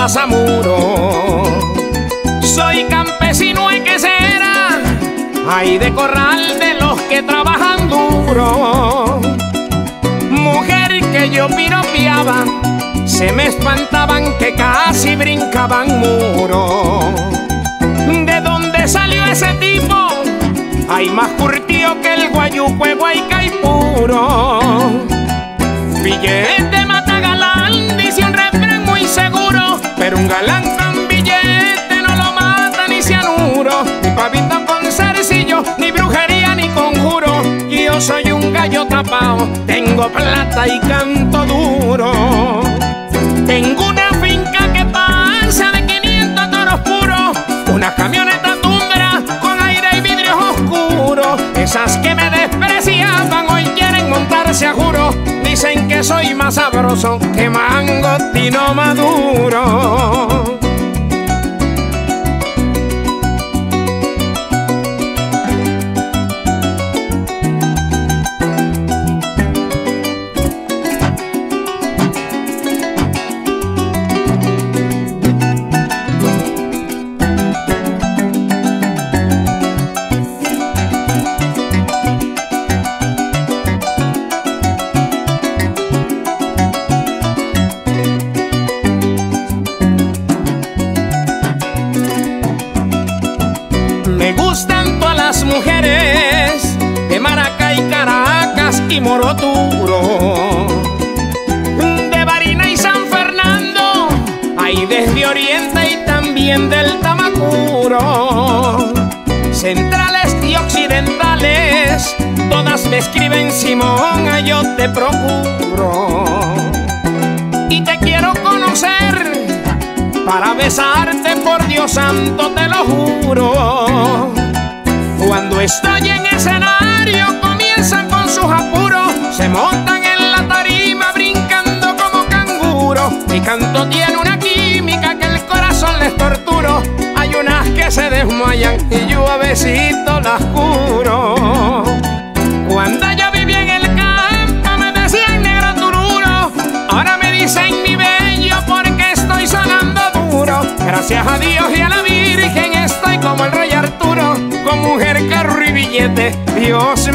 Plaza Muro. Soy campesino en quesera, ay, de corral de los que trabajan duro. Mujer que yo piropeaba, se me espantaban que casi brincaban muro. ¿De dónde salió ese tipo? Hay más curtido que el guayuco, guayca y puro. Billete mata galán, dice un refrán muy seguro, pero un galán con billete no lo mata ni cianuro, ni pavito con zarcillo, ni brujería ni conjuro. Yo soy un gallo tapao, tengo plata y canto duro. Tengo una finca que pasa de 500 toros puros, una camioneta Tundra con aire y vidrios oscuros. Esas que me despreciaban hoy quieren montarse a juro. Dicen que soy más sabroso que mangostino maduro. Me gustan todas las mujeres de Maracay, Caracas y Moroturo, de Barinas y San Fernando, hay desde Oriente y también del Tamacuro. Centrales y occidentales, todas me escriben Simón, yo te procuro. Y te quiero conocer para besarte, por Dios santo te lo juro. Cuando estoy en escenario comienzan con sus apuros, se montan en la tarima brincando como canguros. Mi canto tiene una química que el corazón les torturo. Hay unas que se desmayan y yo a besito las curo. Cuando yo vivía en el campo me decían negro tururo, ahora me dicen mi bello porque estoy sonando duro. Gracias a Dios y a la Virgen estoy como el rey Arturo, con mujer, carro y billete, Dios